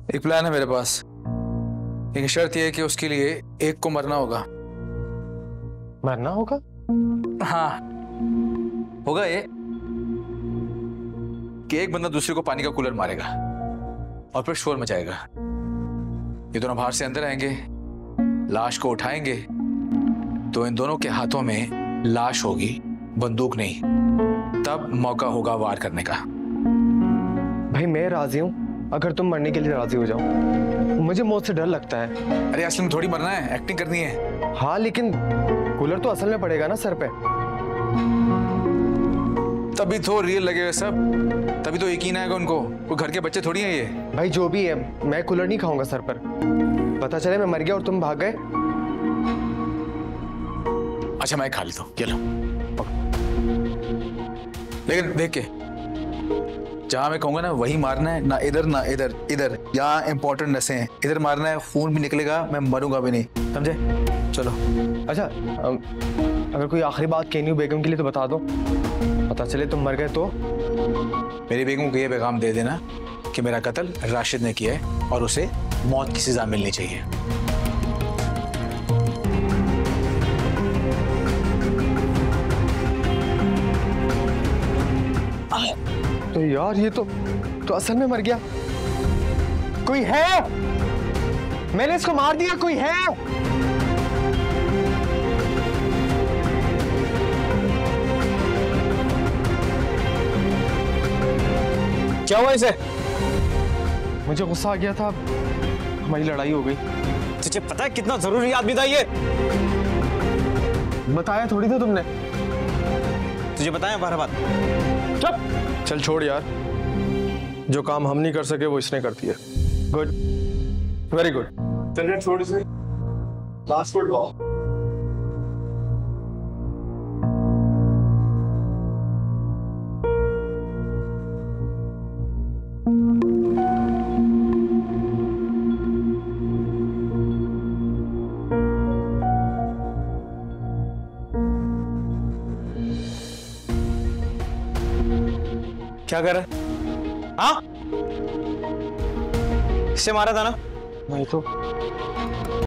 एक प्लान है मेरे पास, लेकिन शर्त यह है कि उसके लिए एक को मरना होगा। मरना होगा? हाँ, होगा ये कि एक बंदा दूसरे को पानी का कूलर मारेगा और फिर शोर मचाएगा। ये दोनों बाहर से अंदर आएंगे, लाश को उठाएंगे तो इन दोनों के हाथों में लाश होगी, बंदूक नहीं। तब मौका होगा वार करने का। भाई मैं राजी हूँ अगर तुम मरने के लिए राजी हो जाओ। मुझे मौत से डर लगता है। अरे असल में थोड़ी मरना है, एक्टिंग करनी है। हाँ लेकिन कूलर तो असल में पड़ेगा ना सर पे। तभी तो रियल लगेगा सब, तभी तो यकीन आएगा उनको। वो घर के बच्चे थोड़ी हैं ये। भाई जो भी है, मैं कूलर नहीं खाऊंगा सर पर। पता चले मैं मर गया और तुम भाग गए। अच्छा मैं खा लेता हूँ, ये लो। लेकिन देख के, जहां मैं कहूंगा ना वही मारना है, ना इधर ना इधर। इधर यहाँ इंपॉर्टेंट नसें हैं, इधर मारना है, खून भी निकलेगा, मैं मरूंगा भी नहीं, समझे? चलो। अच्छा अगर कोई आखिरी बात कहनी हो बेगम के लिए तो बता दो। पता चले तुम मर गए तो? मेरी बेगम को ये पैगाम दे देना कि मेरा कत्ल राशिद ने किया है और उसे मौत की सजा मिलनी चाहिए। तो यार ये तो असल में मर गया। कोई है? मैंने इसको मार दिया, कोई है? क्या हुआ इसे? मुझे गुस्सा आ गया था, हमारी लड़ाई हो गई। तुझे पता है कितना जरूरी आदमी था ये? बताया थोड़ी था तुमने। तुझे बताया बारह बात। चल छोड़ यार, जो काम हम नहीं कर सके वो इसने कर दिया। Good, very good. चल छोड़ इसे, लास्ट फुट बॉल। क्या कर रहा है? हाँ, इससे मारा था ना? नहीं तो